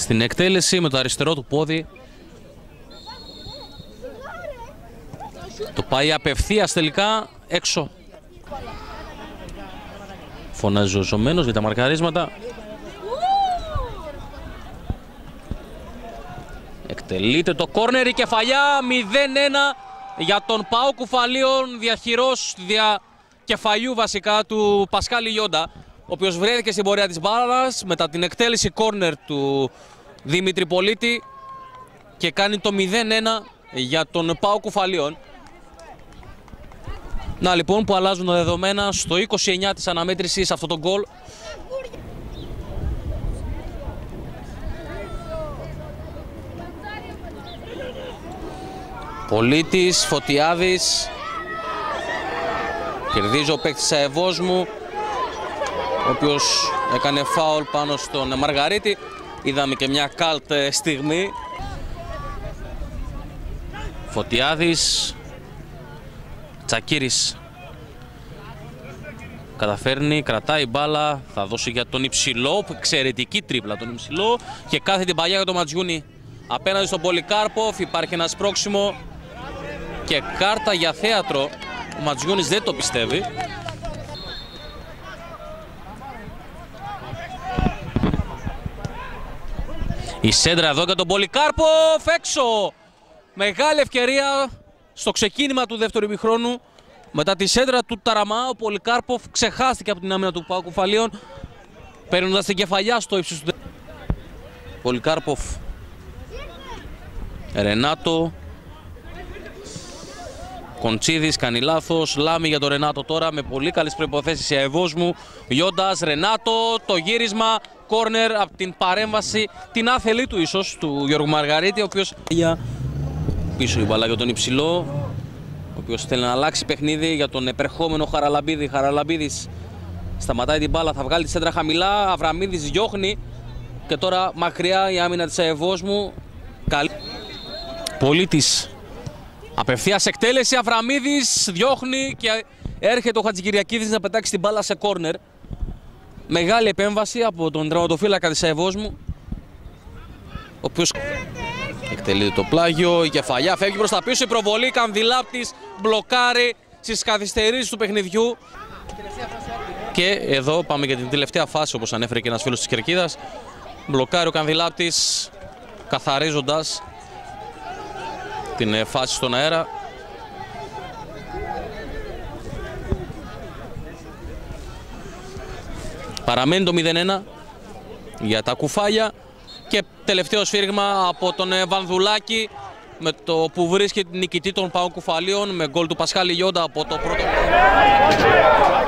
Στην εκτέλεση με το αριστερό του πόδι. Το πάει απευθείας τελικά έξω. Φωνάζει ο Ζωμένος για τα μαρκαρίσματα. Εκτελείται το κόρνερ, η κεφαλιά 0-1 για τον ΠΑΟΚ Κουφαλίων, διαχειρός κεφαλιού βασικά του Πασκάλη Γιόντα, ο οποίος βρέθηκε στην πορεία της μπάλας μετά την εκτέλεση κόρνερ του Δημήτρη Πολίτη και κάνει το 0-1 για τον ΠΑΟΚ Κουφαλίων. Να λοιπόν που αλλάζουν τα δεδομένα στο 29 της αναμέτρησης αυτό το γκολ. Πολίτης, Φωτιάδης. Κερδίζει ο παίκτης Αεβόσμου, ο οποίος έκανε φάουλ πάνω στον Μαργαρίτη. Είδαμε και μια καλτ στιγμή. Φωτιάδης. Τσακίρης. Καταφέρνει, κρατάει μπάλα, θα δώσει για τον υψηλό, εξαιρετική τρίπλα τον υψηλό και κάθε την παλιά για τον Ματζιούνι. Απέναντι στον Πολυκάρποφ υπάρχει ένα σπρώξιμο και κάρτα για θέατρο. Ο Ματζιούνις δεν το πιστεύει. Η σέντρα εδώ για τον Πολυκάρποφ, έξω! Μεγάλη ευκαιρία στο ξεκίνημα του δεύτερου ημιχρόνου. Μετά τη σέντρα του Ταραμά, ο Πολυκάρποφ ξεχάστηκε από την άμυνα του ΠΑΟΚ Κουφαλίων, παίρνοντας την κεφαλιά στο ύψος του. Πολυκάρποφ, Ρενάτο, Κοντσίδης κάνει λάθος, Λάμι για τον Ρενάτο τώρα με πολύ καλές προϋποθέσεις η Αεβόσμου. Γιόντας, Ρενάτο, το γύρισμα, κόρνερ από την παρέμβαση, την άθελή του ίσως, του Γιώργου Μαργαρίτη, ο οποίος πίσω η μπαλά για τον υψηλό, ο οποίος θέλει να αλλάξει παιχνίδι για τον επερχόμενο Χαραλαμπίδη. Χαραλαμπίδης σταματάει την μπάλα, θα βγάλει τη σέντρα χαμηλά, Αβραμίδης διώχνει και τώρα μακριά η άμυνα της Αεβόσμου. Πολίτης, απευθείας εκτέλεση, Αβραμίδης διώχνει και έρχεται ο Χατζικυριακίδης να πετάξει την μπάλα σε κόρνερ. Μεγάλη επέμβαση από τον τερματοφύλακα της Αεβόσμου, ο οποίος εκτελείται το πλάγιο, η κεφαλιά φεύγει προς τα πίσω, η προβολή, Κανδυλάπτης μπλοκάρει στις καθυστερήσεις του παιχνιδιού. Και εδώ πάμε για την τελευταία φάση, όπως ανέφερε και ένας φίλος της Κερκίδας. Μπλοκάρει ο Κανδυλάπτης, καθαρίζοντας την φάση στον αέρα. Παραμένει το 0-1 για τα κουφάλια και τελευταίο σφύριγμα από τον Βανδουλάκη με το που βρίσκει την νικητή των ΠΑΟΚ Κουφαλίων με γκολ του Πασχάλη Γιόντα από το πρώτο.